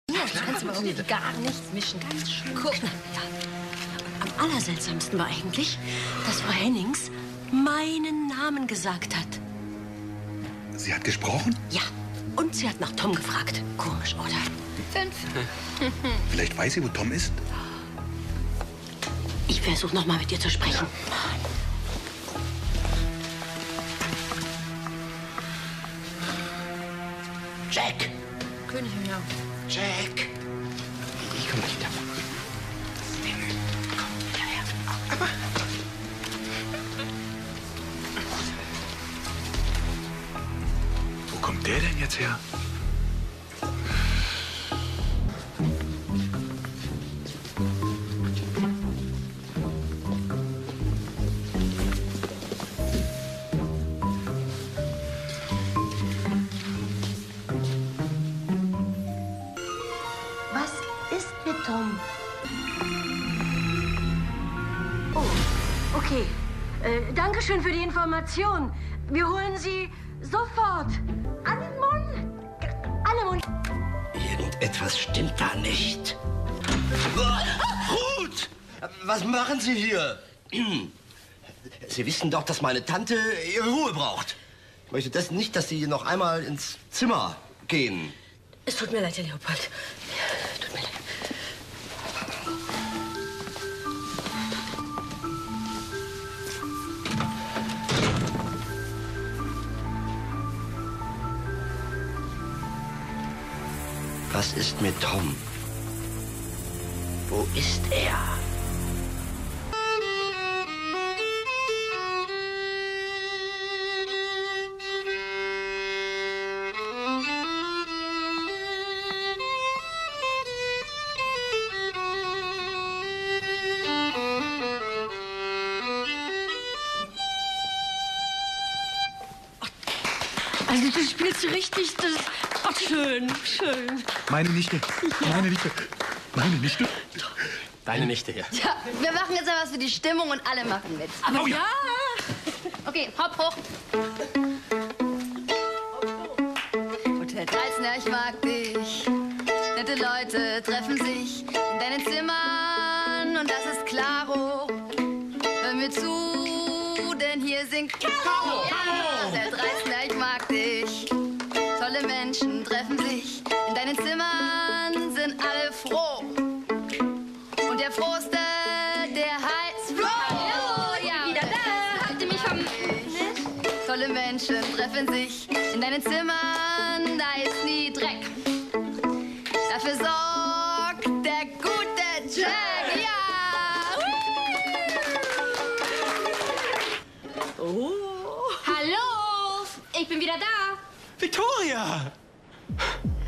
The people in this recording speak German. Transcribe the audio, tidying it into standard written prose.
Ja, du kannst überhaupt gar nichts mischen. Ganz schön. Guck. Ja. Am allerseltsamsten war eigentlich, dass Frau Hennings meinen Namen gesagt hat. Sie hat gesprochen? Ja. Und sie hat nach Tom gefragt. Komisch, oder? 5. Vielleicht weiß sie, wo Tom ist. Ich versuche noch mal mit ihr zu sprechen. Jack! Königin, ja. Jack! Ich komm gleich wieder. Komm, hierher. Aber... Wo kommt der denn jetzt her? Was ist mit Tom? Oh, okay. Dankeschön für die Information. Wir holen Sie sofort. Anemon! Anemon! Irgendetwas stimmt da nicht. Ruth! Was machen Sie hier? Sie wissen doch, dass meine Tante ihre Ruhe braucht. Ich möchte das nicht, dass Sie noch einmal ins Zimmer gehen. Es tut mir leid, Herr Leopold. Tut mir leid. Was ist mit Tom? Wo ist er? Also du spielst richtig, das ist ach, schön, schön. Meine Nichte. Meine Nichte. Meine Nichte. Deine Nichte hier. Tja, wir machen jetzt mal was für die Stimmung und alle machen mit. Aber Oh ja. ja. Okay, hopp hoch. Hotel 13, ja, ich mag dich. Nette Leute treffen sich in deinen Zimmern und das ist klaro. Hör mir zu, denn hier singt Caro. Ja, Hotel 13, ja, ich mag dich. Tolle Menschen treffen sich in deinen Zimmern, sind alle froh. Und der Frohste, der heißt Flo. Hallo, ja, wieder da. Habt ihr mich vermisst? Tolle Menschen treffen sich in deinen Zimmern, da ist nie Dreck. Dafür sorgt der gute Jack, ja. Oh. Hallo, ich bin wieder da. Victoria!